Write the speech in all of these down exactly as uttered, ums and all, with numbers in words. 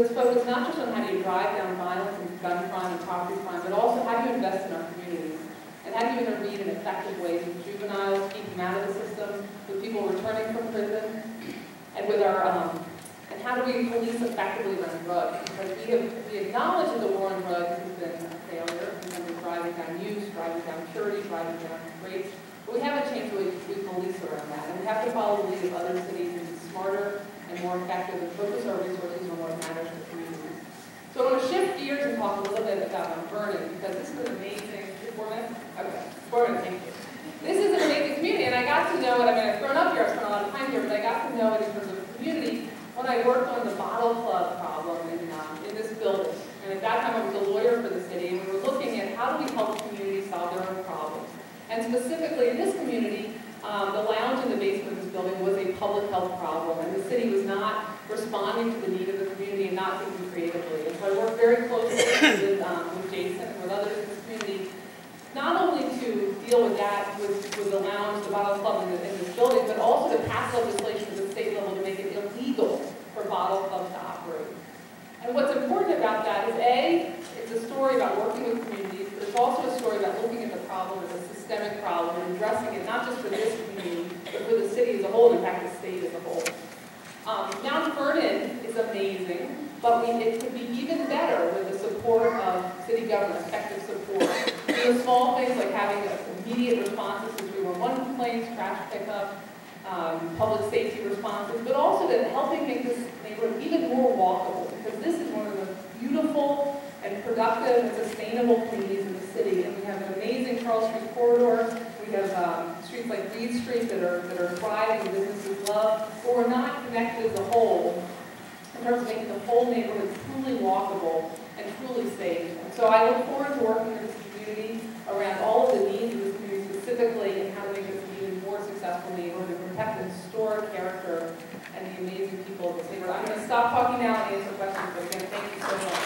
that's focused not just on how do you drive down violence and gun crime and property crime, but also how do you invest in our communities, and how do you intervene in effective ways with juveniles, keep them out of the system, with people returning from prison, and with our, um, and how do we police effectively around drugs? Because we have we acknowledge that the war on drugs has been a failure in terms of driving down use, driving down purity, driving down rates, but we haven't changed the way we police around that, and we have to follow the lead of other cities and be smarter and more effective and focus our resources on what matters to communities. So I want to shift gears and talk a little bit about Mount Vernon, because this is an amazing, four minutes? Okay, four minutes, thank you. This is an amazing community, and I got to know it, I mean, I've grown up here, I've spent a lot of time here, but I got to know it in terms of the community when I worked on the bottle club problem in, um, in this building. And at that time I was a lawyer for the city, and we were looking at how do we help communities solve their own problems. And specifically in this community, um, the lounge in the basement of this building was a public health problem, and the city was not responding to the need of the community and not thinking creatively. And so I worked very closely with, um, with Jason and with others in this community, not only to deal with that, with, with the lounge, the bottle club in, the, in this building, but also to pass legislation at the state level to make it illegal for bottle clubs to operate. And what's important about that is, A, it's a story about working with communities, but it's also a story about looking at the problem as a systemic problem and addressing it not just for this community, but for the city as a whole, and in fact the state as a whole. Um, Mount Vernon is amazing, but we, it could be even better with the support of city government, effective support. The small things like having immediate responses to three one one complaints, trash pickup, um, public safety responses, but also to helping make this neighborhood even more walkable, because this is one of the beautiful and productive and sustainable communities in the city. And we have an amazing Charles Street corridor. We have um, streets like Reed Street that are that are thriving and businesses love, but we're not connected as a whole in terms of making the whole neighborhood truly walkable and truly safe. And so I look forward to working with this community around all of the needs of this community specifically, and how to make this an even more successful neighborhood and protect the historic character and the amazing people of this neighborhood. I'm going to stop talking now and answer questions, but again, thank you so much.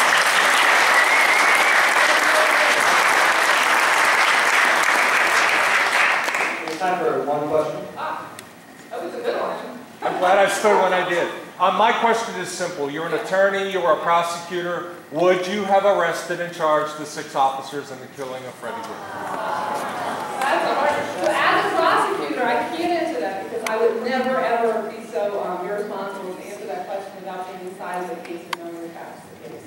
Time for one question. Ah, that was a good one. I'm glad I stood when I did. Um, my question is simple. You're an attorney, you're a prosecutor. Would you have arrested and charged the six officers in the killing of Freddie Gray? That's a hard. So as a prosecutor, I can't answer that because I would never ever be so um, irresponsible to answer that question without being inside of the case and knowing the facts of the case.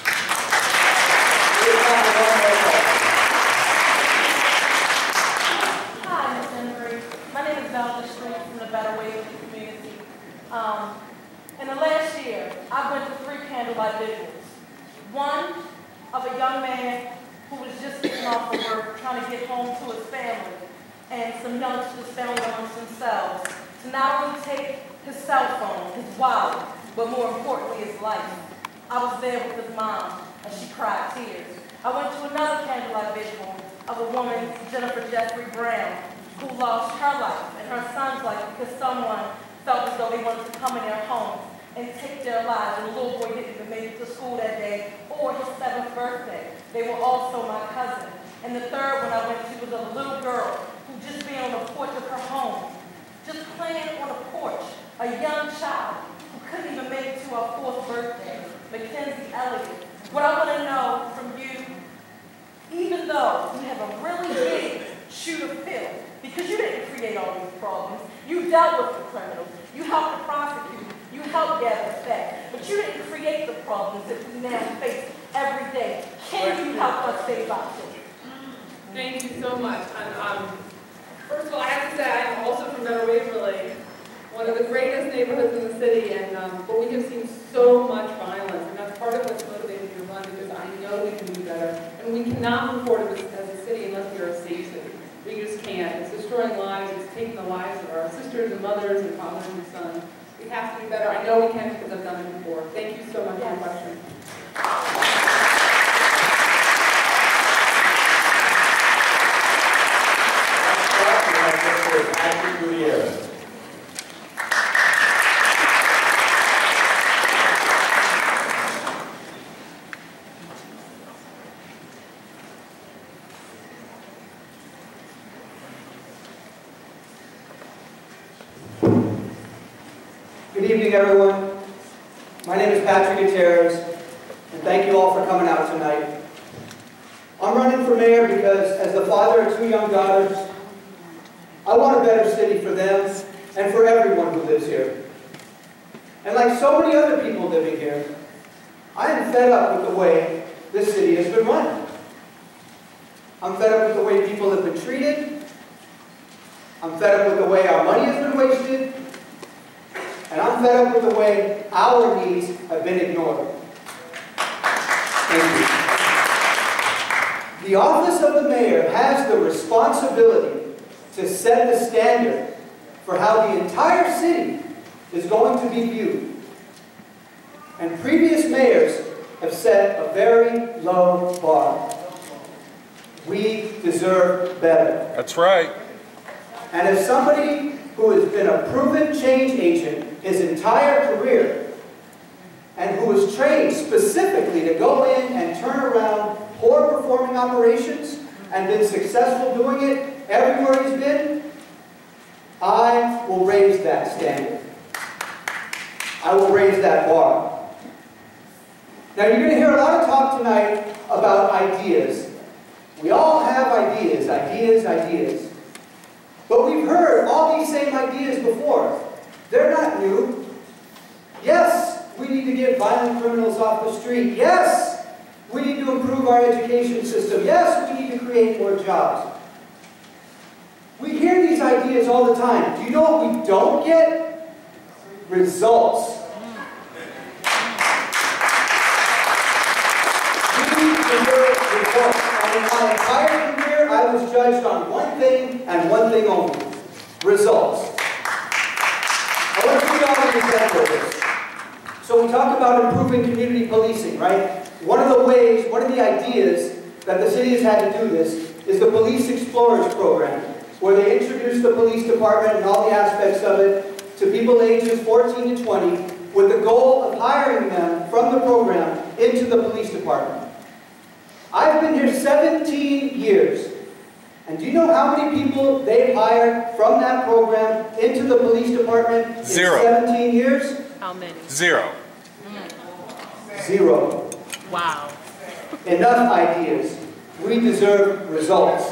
My name is Belvedere from the Better Way community. Um, in the last year, I went to three candlelight vigils. One of a young man who was just getting off of work, trying to get home to his family, and some youngsters found amongst themselves to not only take his cell phone, his wallet, but more importantly, his life. I was there with his mom, and she cried tears. I went to another candlelight vigil of a woman, Jennifer Jeffrey Brown, who lost her life and her son's life because someone felt as though they wanted to come in their homes and take their lives, and the little boy didn't even make it to school that day or his seventh birthday. They were also my cousin. And the third one I went to was a little girl who just being on the porch of her home, just playing on a porch, a young child who couldn't even make it to her fourth birthday, Mackenzie Elliott. What I want to know from you, even though you have a really big shoe to fill, because you didn't create all these problems. You dealt with the criminals. You helped to prosecute. You helped gather facts. But you didn't create the problems that we now face every day. Can you help us save our children? Thank you so much. And, um, first of all, I have to say I'm also from Better Waverly, one of the greatest neighborhoods in the city, and um, but we have seen so much violence, and that's part of what's motivated me to run, because I know we can do better, and we cannot move forward as, as a city unless we are a safe city. We just can't. It's destroying lives. It's taking the lives of our sisters and mothers and fathers and sons. We have to do better. I know we can because I've done it before. Thank you so much yes. for your question. Good evening, everyone. My name is Patrick Gutierrez, and thank you all for coming out tonight. I'm running for mayor because, as the father of two young daughters, I want a better city for them and for everyone who lives here. And like so many other people living here, I am fed up with the way this city has been run. I'm fed up with the way people have been treated. I'm fed up with the way our money has been wasted. And I'm fed up with the way our needs have been ignored. Thank you. The office of the mayor has the responsibility to set the standard for how the entire city is going to be viewed. And previous mayors have set a very low bar. We deserve better. That's right. And as somebody who has been a proven change agent his entire career, and who was trained specifically to go in and turn around poor performing operations and been successful doing it everywhere he's been, I will raise that standard. I will raise that bar. Now you're going to hear a lot of talk tonight about ideas. We all have ideas, ideas, ideas. But we've heard all these same ideas before. They're not new. Yes, we need to get violent criminals off the street. Yes, we need to improve our education system. Yes, we need to create more jobs. We hear these ideas all the time. Do you know what we don't get? Results. We deserve results. And in my entire career, I was judged on one thing and one thing only. Results. I want to give you all an example of this. So we talk about improving community policing, right? One of the ways, one of the ideas that the city has had to do this is the Police Explorers program, where they introduce the police department and all the aspects of it to people ages fourteen to twenty with the goal of hiring them from the program into the police department. I've been here seventeen years. And do you know how many people they've hired from that program into the police department in Zero. seventeen years? How many? Zero. Zero. Wow. Enough ideas. We deserve results.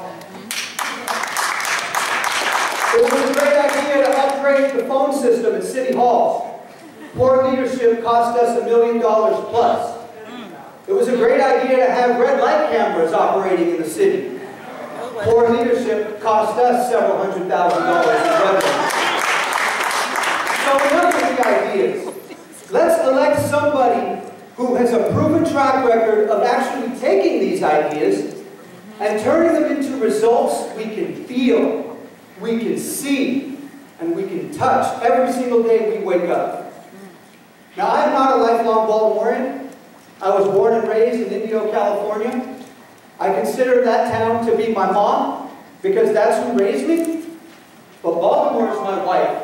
It was a great idea to upgrade the phone system at City Halls. Poor leadership cost us a million dollars plus. It was a great idea to have red light cameras operating in the city. Poor leadership cost us several hundred thousand dollars in revenue. So enough of the ideas. Let's elect somebody who has a proven track record of actually taking these ideas and turning them into results we can feel, we can see, and we can touch every single day we wake up. Now, I'm not a lifelong Baltimorean. I was born and raised in Indio, California. I consider that town to be my mom, because that's who raised me. But Baltimore is my wife.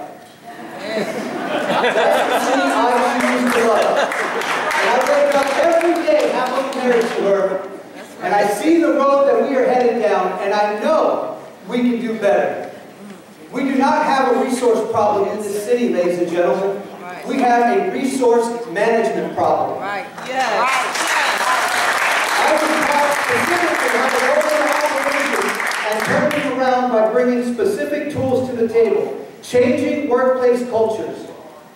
That's the city I choose to love. And I wake up every day happily married to her, and I see the road that we are headed down, and I know we can do better. We do not have a resource problem in this city, ladies and gentlemen. We have a resource management problem. Right. Yeah. Right. I was taught specifically how to roll an operation and turn it around by bringing specific tools to the table, changing workplace cultures,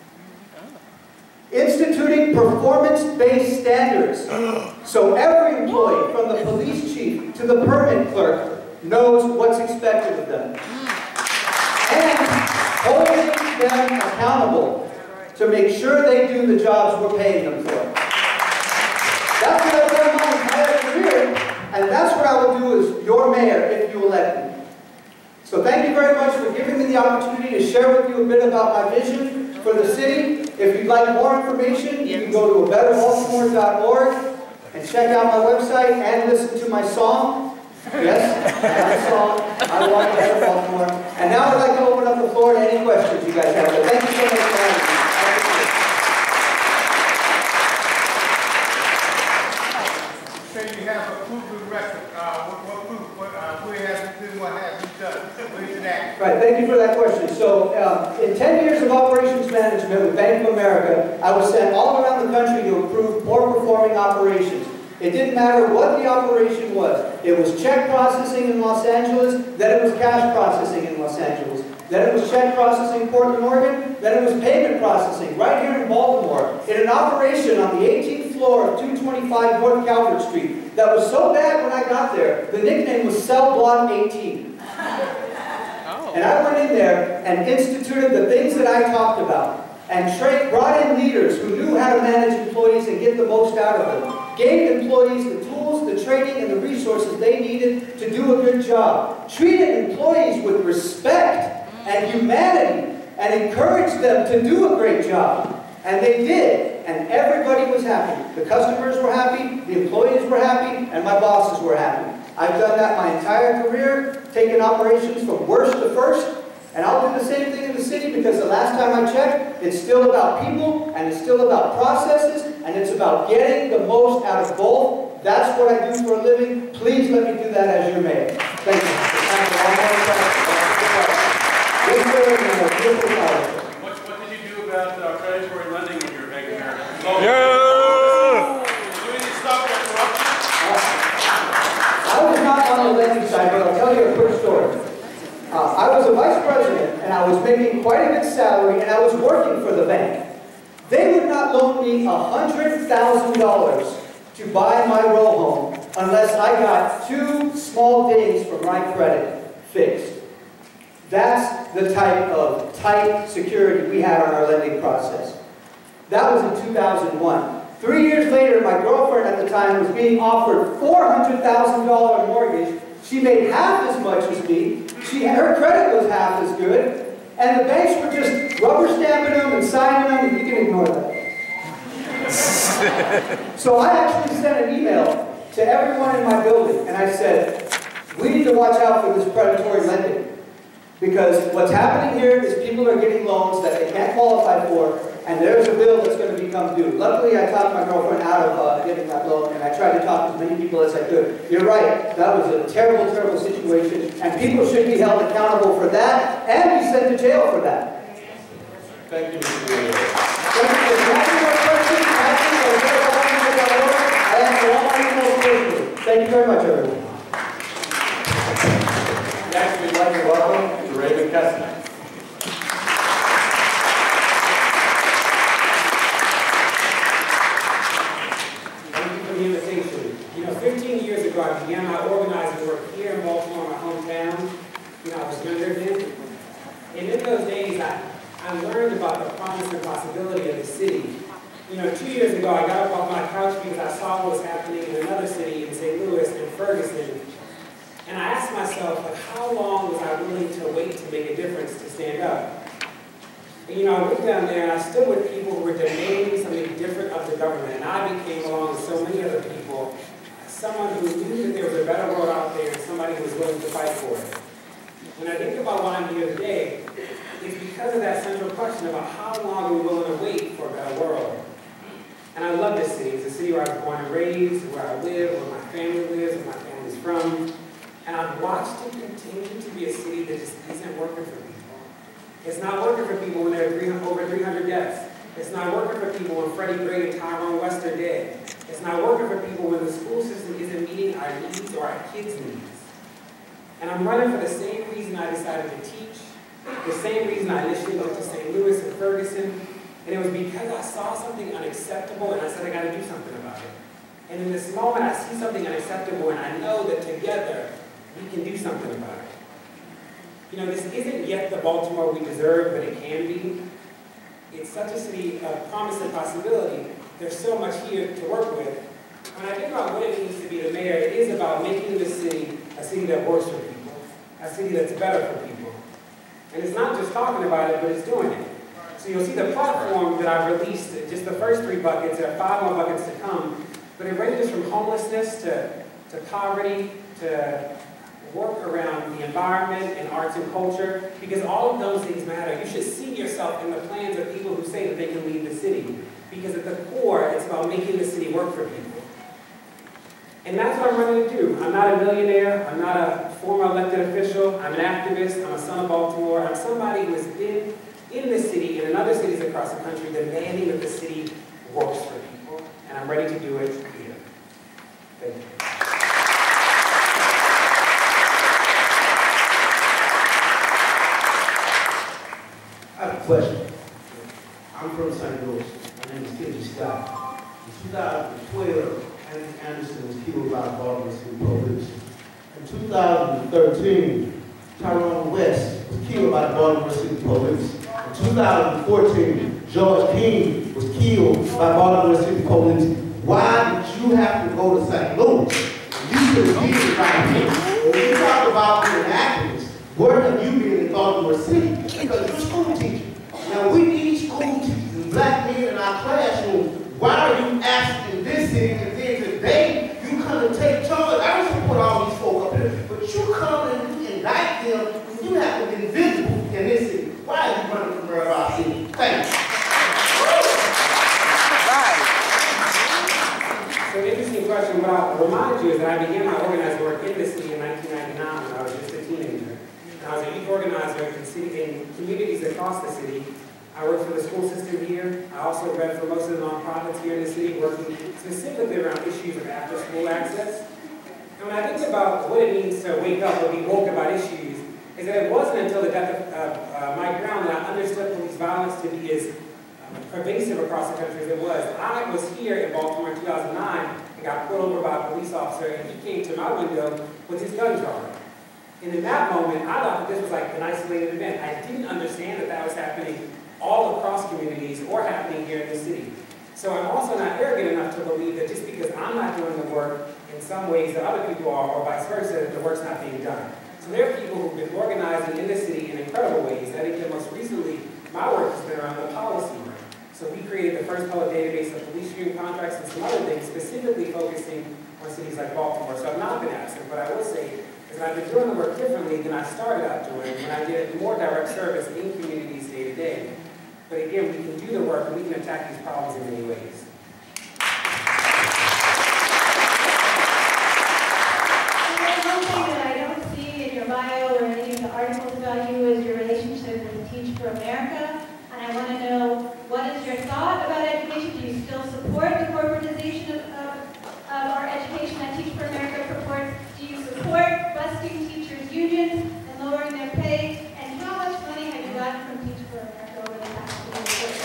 instituting performance-based standards so every employee, from the police chief to the permit clerk, knows what's expected of them, and holding them accountable to make sure they do the jobs we're paying them for. That's what I've done my entire career, and that's what I will do as your mayor if you elect me. So thank you very much for giving me the opportunity to share with you a bit about my vision for the city. If you'd like more information, you can go to a better baltimore dot org and check out my website and listen to my song. Yes, I have a song, I Want Better Baltimore. And now I'd like to open up the floor to any questions you guys have. So thank you so much for having me. Say you have a proven record. Uh, what, what proof? What, uh, where has it been? What happened? Right, thank you for that question. So, uh, in ten years of operations management with Bank of America, I was sent all around the country to improve poor performing operations. It didn't matter what the operation was. It was check processing in Los Angeles, then it was cash processing in Los Angeles. Then it was check processing in Portland, Oregon, then it was payment processing right here in Baltimore, in an operation on the eighteenth floor of two twenty-five North Calvert Street that was so bad when I got there, the nickname was Cell Block eighteen. Oh. And I went in there and instituted the things that I talked about, and tra brought in leaders who knew how to manage employees and get the most out of them. Gave employees the tools, the training, and the resources they needed to do a good job. Treated employees with respect and humanity, and encouraged them to do a great job. And they did, and everybody was happy. The customers were happy, the employees were happy, and my bosses were happy. I've done that my entire career, taken operations from worst to first, and I'll do the same thing in the city because the last time I checked, it's still about people, and it's still about processes, and it's about getting the most out of both. That's what I do for a living. Please let me do that as your mayor. Thank you. What, what did you do about uh, predatory lending when you were Bank of America? Oh. Yeah! Do we need to stop that corruption? I was not on the lending side, but I'll tell you a quick story. Uh, I was a vice president, and I was making quite a good salary, and I was working for the bank. They would not loan me one hundred thousand dollars to buy my row home unless I got two small dings from my credit fixed. That's the type of tight security we had on our lending process. That was in two thousand one. Three years later, my girlfriend at the time was being offered four hundred thousand dollar mortgage. She made half as much as me. She, her credit was half as good. And the banks were just rubber stamping them and signing them, and you can ignore that. So I actually sent an email to everyone in my building, and I said, we need to watch out for this predatory lending. Because what's happening here is people are getting loans that they can't qualify for, and there's a bill that's going to become due. Luckily, I talked my girlfriend out of uh, getting that loan, and I tried to talk to as many people as I could. You're right, that was a terrible, terrible situation, and people should be held accountable for that, and be sent to jail for that. Thank you, Mister Mayor. Thank you. If you have any more questions, ask me, or get a hold of me at work. I answer all my emails personally. Thank you very much, everyone. Next, we'd like to welcome Raven Kessler. Thank you for the invitation. You know, fifteen years ago, I began my organizing work here in Baltimore, my hometown. You know, I was younger then. And in those days, I, I learned about the promise and possibility of the city. You know, two years ago, I got up off my couch because I saw what was happening in another city in Saint Louis and Ferguson. And I asked myself, like, how long was I willing to wait to make a difference, to stand up? And, you know, I went down there and I stood with people who were demanding something different of the government. And I became, along with so many other people, someone who knew that there was a better world out there and somebody who was willing to fight for it. When I think about why I'm here today, it's because of that central question about how long are we willing to wait for a better world. And I love this city. It's a city where I was born and raised, where I live, where my family lives, where my family's from. And I've watched it continue to be a city that just isn't working for people. It's not working for people when there are over three hundred deaths. It's not working for people when Freddie Gray and Tyrone West are dead. It's not working for people when the school system isn't meeting our needs or our kids' needs. And I'm running for the same reason I decided to teach, the same reason I initially went to Saint Louis and Ferguson. And it was because I saw something unacceptable and I said, I got to do something about it. And in this moment, I see something unacceptable and I know that together, we can do something about it. You know, this isn't yet the Baltimore we deserve, but it can be. It's such a city of promise and possibility. There's so much here to work with. When I think about what it means to be the mayor, it is about making this city a city that works for people, a city that's better for people. And it's not just talking about it, but it's doing it. So you'll see the platform that I've released, just the first three buckets. There are five more buckets to come. But it ranges from homelessness to, to poverty to work around the environment and arts and culture, because all of those things matter. You should see yourself in the plans of people who say that they can lead the city, because at the core, it's about making the city work for people. And that's what I'm running to do. I'm not a millionaire. I'm not a former elected official, I'm an activist, I'm a son of Baltimore, I'm somebody who has been in this city and in other cities across the country demanding that the city works for people, and I'm ready to do it here. Thank you. I have a question. I'm from Saint Louis. My name is Kenji Scott. In two thousand twelve, Anthony Anderson was killed by Baltimore City Police. In two thousand thirteen, Tyrone West was killed by the Baltimore City Police. In two thousand fourteen, George King was killed by Baltimore City Police. Why did you have to go to Saint Louis? You could have been right here. When we talk about being activists, where have you been in Baltimore City? Because you're a school teacher. Now we need school teachers and black men in our classroom. Why are you asking this city and then today you come and take charge? I don't support all these folk up here, but you come and you indict them when you have to be invisible in this city. Why are you running from our city? Thank you. So an interesting question. What I'll remind you is that I began my organizing work in the city in nineteen ninety-nine when I was just a teenager. And I was a youth organizer in, city, in communities across the city. I worked for the school system here. I also read for most of the nonprofits here in the city, working specifically around issues of after-school access. And when I think about what it means to wake up or be woke about issues, is that it wasn't until the death of uh, uh, Mike Brown that I understood police violence to be as um, pervasive across the country as it was. I was here in Baltimore in two thousand nine and got pulled over by a police officer, and he came to my window with his gun drawn. And in that moment, I thought that this was like an isolated event. I didn't understand that that was happening all across communities or happening here in the city. So I'm also not arrogant enough to believe that just because I'm not doing the work in some ways that other people are, or vice versa, that the work's not being done. So there are people who've been organizing in the city in incredible ways. I think that most recently, my work has been around the policy work. So we created the first public database of police union contracts and some other things, specifically focusing on cities like Baltimore. So I've not been absent, but I will say is that I've been doing the work differently than I started out doing when I did more direct service in communities day to day. But again, we can do the work and we can attack these problems in many ways. One thing that I don't see in your bio or any of the articles about you is your relationship with Teach for America. And I want to know, what is your thought about education? Do you still support the corporatization of, of, of our education that Teach for America purports? Do you support busting teachers' unions and lowering their pay? And how much money have you gotten from Teach for America over the past few years?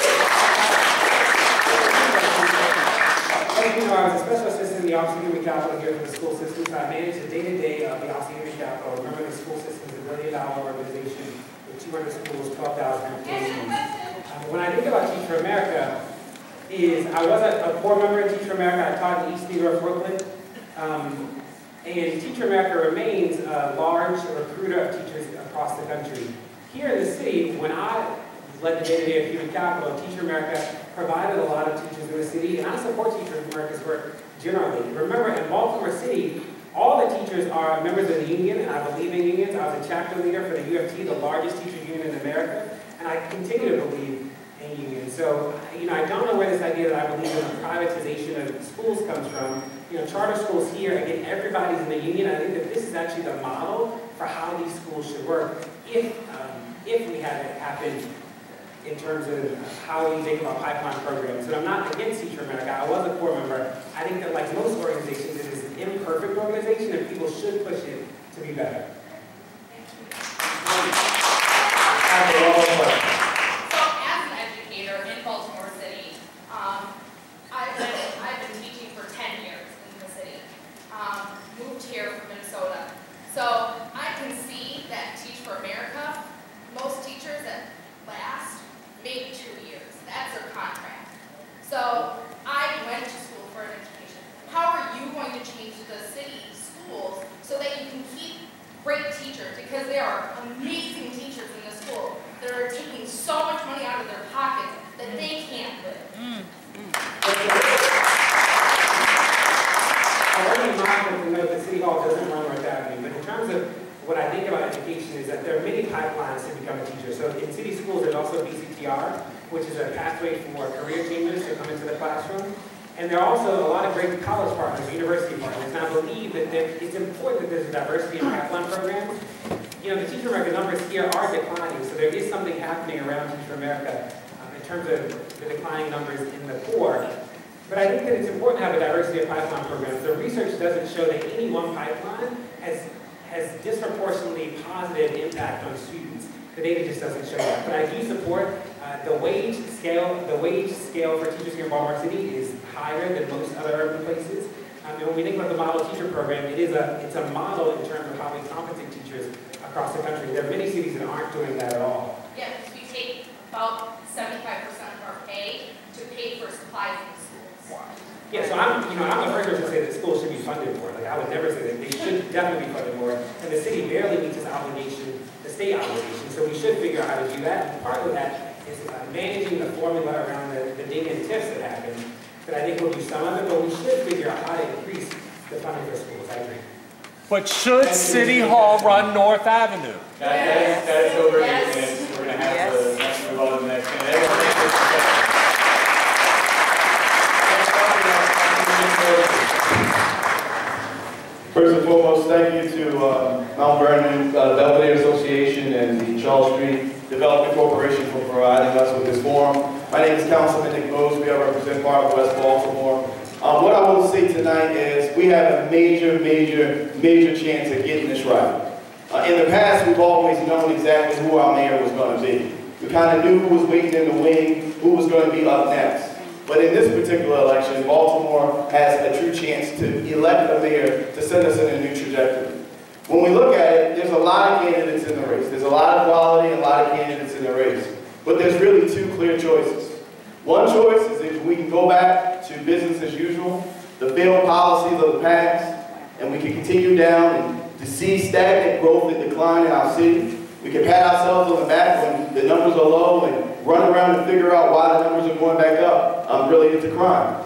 As you know, I was a special assistant in the Office of Human Capital here for the school system, so I managed the day-to-day of the Office of Human Capital. Remember, the school system is a billion dollar organization with two hundred schools, twelve thousand employees. Um, when I think about Teach for America, is I was a, a board member of Teach for America. I taught in East New York, Brooklyn. Um, and Teach for America remains a large recruiter of teachers across the country. Here in the city, when I led the day-to-day of Human Capital, Teach for America provided a lot of teachers in the city, and I support Teach for America's work generally. Remember, in Baltimore City, all the teachers are members of the union, and I believe in unions. I was a chapter leader for the U F T, the largest teacher union in America, and I continue to believe in unions. So, you know, I don't know where this idea that I believe in the privatization of schools comes from. You know, charter schools here, again, everybody's in the union. I think that this is actually the model for how these schools should work if, um, if we had it happen in terms of how we think about pipeline programs. And I'm not against Teach for America. I was a core member. I think that, like most organizations, it is an imperfect organization, and people should push it to be better. So, as an educator in Baltimore City, um, I've, been, I've been teaching for ten years in the city. Um, moved here from Minnesota. So, I can see that Teach for America, most teachers that last maybe two years. That's their contract. So I went to school for an education. How are you going to change the city schools so that you can keep great teachers? Because there are amazing teachers in the school that are taking so much money out of their pockets that they can't live. Mm. I want to be mindful to note that City Hall doesn't run North Avenue, but in terms of what I think about education is that there are many pipelines to become a teacher. So in city schools, there's also B C T R, which is a pathway for career changers to come into the classroom. And there are also a lot of great college partners, university partners, and I believe that there, it's important that there's a diversity in pipeline programs. You know, the Teach for America numbers here are declining, so there is something happening around Teach for America um, in terms of the declining numbers in the core. But I think that it's important to have a diversity of pipeline programs. The research doesn't show that any one pipeline has, has disproportionately positive impact on students. The data just doesn't show that. But I do support uh, the wage scale. The wage scale for teachers here in Baltimore City is higher than most other urban places. Um, and when we think about the model teacher program, it is a it's a model in terms of how we compensate teachers across the country. There are many cities that aren't doing that at all. Yeah, because we take about seventy-five percent of our pay to pay for supplies in schools. Yeah, so I'm, you know, I'm the first person to say that schools should be funded more. Like, I would never say that they should definitely be funded more. And the city barely meets its obligation, the state obligation. So we should figure out how to do that. And part of that is uh, managing the formula around the, the data and tips that happen. But I think we'll do some of it, but we should figure out how to increase the funding for schools. I agree. But should City Hall run North Avenue? That, that is, that is over Yes. eight minutes. We're going to have Yes. the next move on to the next minute. Everyone, thank you for First and foremost, thank you to uh, Mount Vernon, uh, Belvedere Association, and the Charles Street Development Corporation for providing us with this forum. My name is Councilman Nick Mosby. I represent part of West Baltimore. Um, what I will say tonight is we have a major, major, major chance of getting this right. Uh, in the past, we've always known exactly who our mayor was going to be. We kind of knew who was waiting in the wing, who was going to be up next. But in this particular election, Baltimore has a true chance to elect a mayor to send us in a new trajectory. When we look at it, there's a lot of candidates in the race. There's a lot of quality and a lot of candidates in the race. But there's really two clear choices. One choice is if we can go back to business as usual, the failed policies of the past, and we can continue down and to see stagnant growth and decline in our city. We can pat ourselves on the back when the numbers are low and run around and figure out why the numbers are going back up um, related to crime.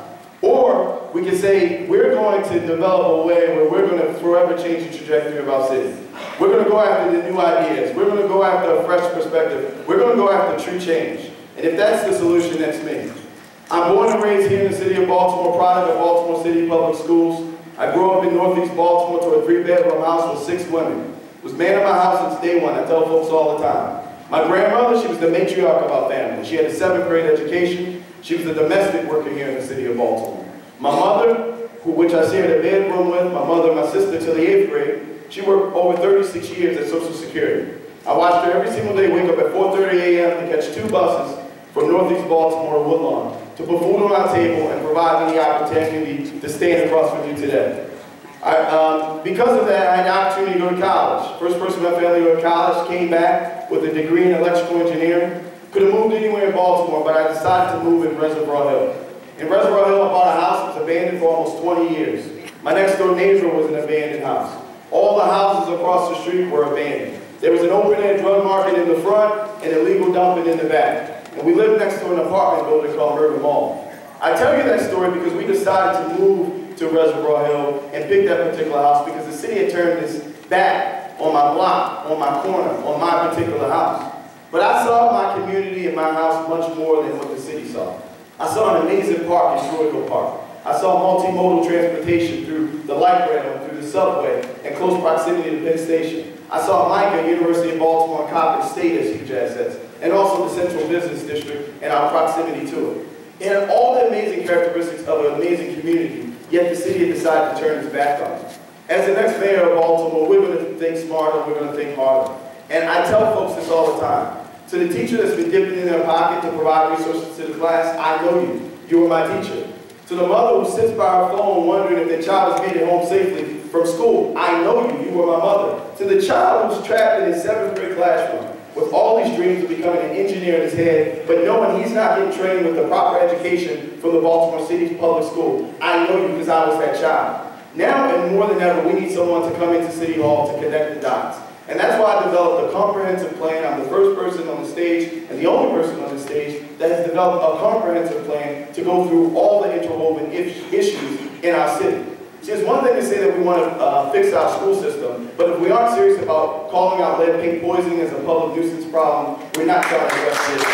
Or we can say we're going to develop a way where we're going to forever change the trajectory of our city. We're going to go after the new ideas. We're going to go after a fresh perspective. We're going to go after true change. And if that's the solution, that's me. I'm born and raised here in the city of Baltimore, product of Baltimore City Public Schools. I grew up in Northeast Baltimore to a three-bedroom house with six women. Was man of my house since day one. I tell folks all the time. My grandmother, she was the matriarch of our family. She had a seventh grade education. She was a domestic worker here in the city of Baltimore. My mother, who, which I shared a bedroom with, my mother and my sister till the eighth grade, she worked over thirty-six years at Social Security. I watched her every single day wake up at four thirty a m to catch two buses from Northeast Baltimore to Woodlawn to put food on our table and provide me the opportunity to stand across from you today. I, um, because of that, I had the opportunity to go to college. First person in my family to go to college, came back with a degree in electrical engineering. Could have moved anywhere in Baltimore, but I decided to move in Reservoir Hill. In Reservoir Hill, I bought a house that was abandoned for almost twenty years. My next door neighbor was an abandoned house. All the houses across the street were abandoned. There was an open-air drug market in the front and illegal dumping in the back. And we lived next to an apartment building called Murder Mall. I tell you that story because we decided to move to Reservoir Hill and pick that particular house because the city had turned its back on my block, on my corner, on my particular house. But I saw my community and my house much more than what the city saw. I saw an amazing park in Schuylkill Park. I saw multimodal transportation through the light rail and through the subway and close proximity to Penn Station. I saw Micah, University of Baltimore, and Coppin State as huge assets, and also the Central Business District and our proximity to it. And all the amazing characteristics of an amazing community, yet the city had decided to turn its back on it. As the next mayor of Baltimore, we're going to think smarter, we're going to think harder. And I tell folks this all the time. To the teacher that's been dipping in their pocket to provide resources to the class, I know you. You were my teacher. To the mother who sits by her phone wondering if their child is made it home safely from school, I know you. You were my mother. To the child who's trapped in his seventh grade classroom with all these dreams of becoming an engineer in his head, but knowing he's not getting trained with the proper education from the Baltimore City Public School, I know you because I was that child. Now and more than ever, we need someone to come into City Hall to connect the dots. And that's why I developed a comprehensive plan. I'm the first person on the stage and the only person on the stage that has developed a comprehensive plan to go through all the interwoven issues in our city. See, it's one thing to say that we want to uh, fix our school system, but if we aren't serious about calling out lead paint poisoning as a public nuisance problem, we're not trying to address this.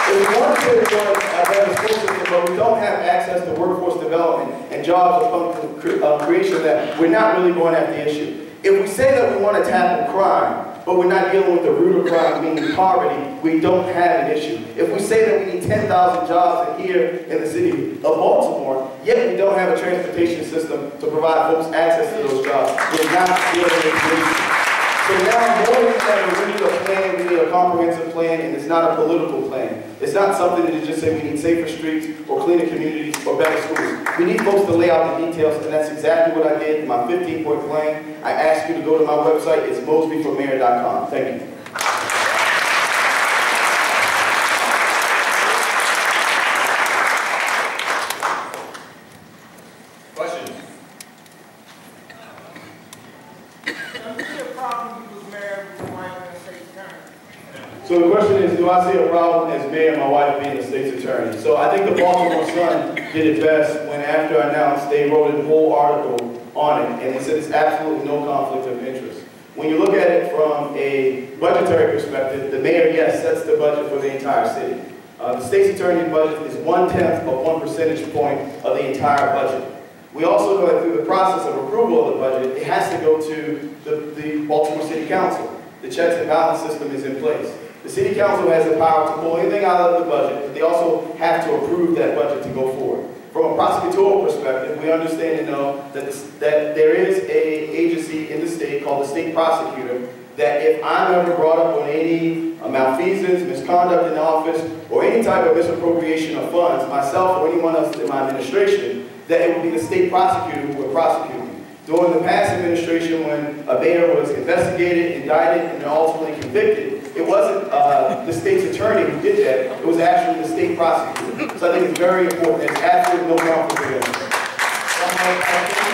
If we want to deploy a better school system, but we don't have access to workforce development and jobs upon cre- uh, creation, that we're not really going at the issue. If we say that we want to tackle crime, but we're not dealing with the root of crime, meaning poverty, we don't have an issue. If we say that we need ten thousand jobs in here in the city of Baltimore, yet we don't have a transportation system to provide folks access to those jobs, we're not dealing with the issue. So now, more than ever, we need a plan, we need a comprehensive plan, and it's not a political plan. It's not something that is just say we need safer streets, or cleaner communities, or better schools. We need folks to lay out the details, and that's exactly what I did in my fifteen point plan. I asked you to go to my website, it's mosby for mayor dot com. Thank you. So the question is, do I see a problem as mayor and my wife being the state's attorney? So I think the Baltimore Sun did it best when, after I announced, they wrote a whole article on it, and they said it's absolutely no conflict of interest. When you look at it from a budgetary perspective, the mayor, yes, sets the budget for the entire city. Uh, the state's attorney's budget is one-tenth of one percentage point of the entire budget. We also go through the process of approval of the budget. It has to go to the, the Baltimore City Council. The checks and balance system is in place. The City Council has the power to pull anything out of the budget, but they also have to approve that budget to go forward. From a prosecutorial perspective, we understand and know that, this, that there is an agency in the state called the state prosecutor, that if I'm ever brought up on any malfeasance, misconduct in office, or any type of misappropriation of funds, myself or anyone else in my administration, that it would be the state prosecutor who would prosecute me. During the past administration, when a mayor was investigated, indicted, and then ultimately convicted, it wasn't uh, the state's attorney who did that, it was actually the state prosecutor. So I think it's very important. There's absolutely no conflict of interest.